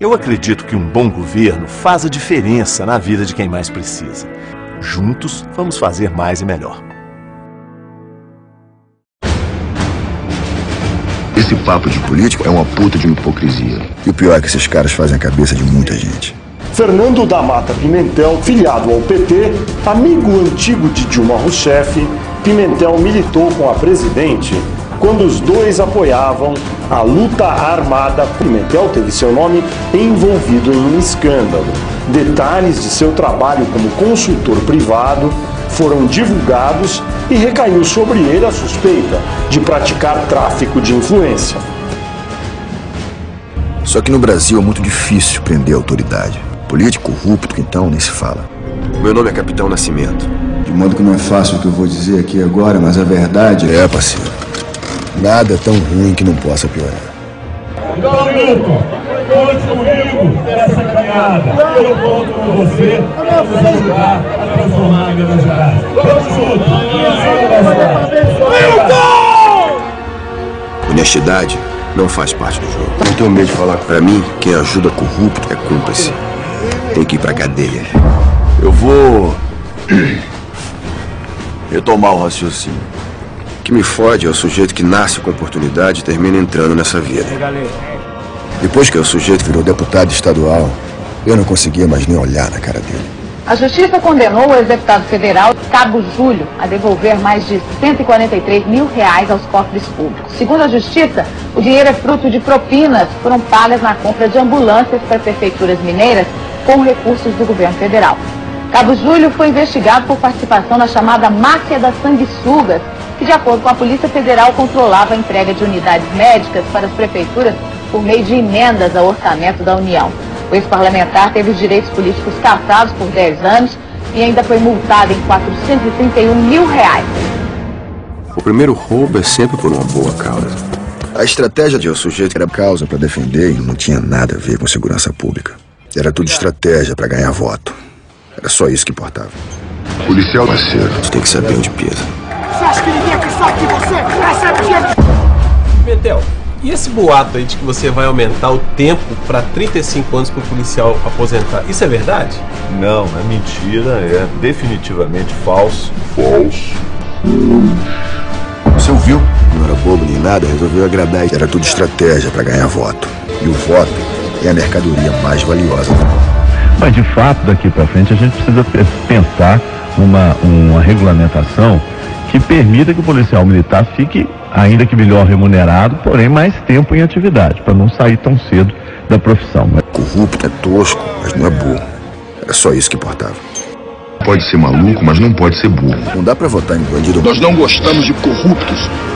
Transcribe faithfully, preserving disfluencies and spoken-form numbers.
Eu acredito que um bom governo faz a diferença na vida de quem mais precisa. Juntos, vamos fazer mais e melhor. Esse papo de político é uma puta de uma hipocrisia. E o pior é que esses caras fazem a cabeça de muita gente. Fernando da Mata Pimentel, filiado ao P T, amigo antigo de Dilma Rousseff, Pimentel militou com a presidente quando os dois apoiavam a luta armada. Pimentel teve seu nome envolvido em um escândalo. Detalhes de seu trabalho como consultor privado foram divulgados e recaiu sobre ele a suspeita de praticar tráfico de influência. Só que no Brasil é muito difícil prender a autoridade. Político corrupto, então, nem se fala. Meu nome é Capitão Nascimento. De modo que não é fácil o que eu vou dizer aqui agora, mas a verdade é, parceiro, nada é tão ruim que não possa piorar. Então, Milton, conte comigo nessa caminhada. Eu conto com você para nos ajudar a transformar a Minas Gerais. Vamos juntos! Milton! Honestidade não faz parte do jogo. Não tenho medo de falar. Pra mim, quem ajuda corrupto é cúmplice. Tem que ir pra cadeia. Eu vou retomar o raciocínio. O que me fode é o sujeito que nasce com oportunidade e termina entrando nessa vida. Depois que o sujeito virou deputado estadual, eu não conseguia mais nem olhar na cara dele. A Justiça condenou o ex-deputado federal Cabo Júlio a devolver mais de cento e quarenta e três mil reais aos cofres públicos. Segundo a Justiça, o dinheiro é fruto de propinas que foram pagas na compra de ambulâncias para prefeituras mineiras com recursos do governo federal. Cabo Júlio foi investigado por participação na chamada máfia das sanguessugas, que, de acordo com a Polícia Federal, controlava a entrega de unidades médicas para as prefeituras por meio de emendas ao orçamento da União. O ex-parlamentar teve os direitos políticos cassados por dez anos e ainda foi multado em quatrocentos e trinta e um mil reais. O primeiro roubo é sempre por uma boa causa. A estratégia de o sujeito era causa para defender e não tinha nada a ver com segurança pública. Era tudo estratégia para ganhar voto. Era só isso que importava. Policial, parceiro, você tem que saber onde pisa. Você acha que ninguém acreditou aqui você? Recebe gente! Pimentel, e esse boato aí de que você vai aumentar o tempo para trinta e cinco anos para o policial aposentar, isso é verdade? Não, é mentira, é definitivamente falso. Falso. Você ouviu? Não era bobo nem nada, resolveu agradar. Era tudo estratégia para ganhar voto. E o voto é a mercadoria mais valiosa do mundo. Mas, de fato, daqui para frente, a gente precisa pensar uma, uma regulamentação que permita que o policial militar fique, ainda que melhor remunerado, porém mais tempo em atividade, para não sair tão cedo da profissão. Corrupto é tosco, mas não é burro. Era só isso que importava. Pode ser maluco, mas não pode ser burro. Não dá para votar em bandido. Nós não gostamos de corruptos.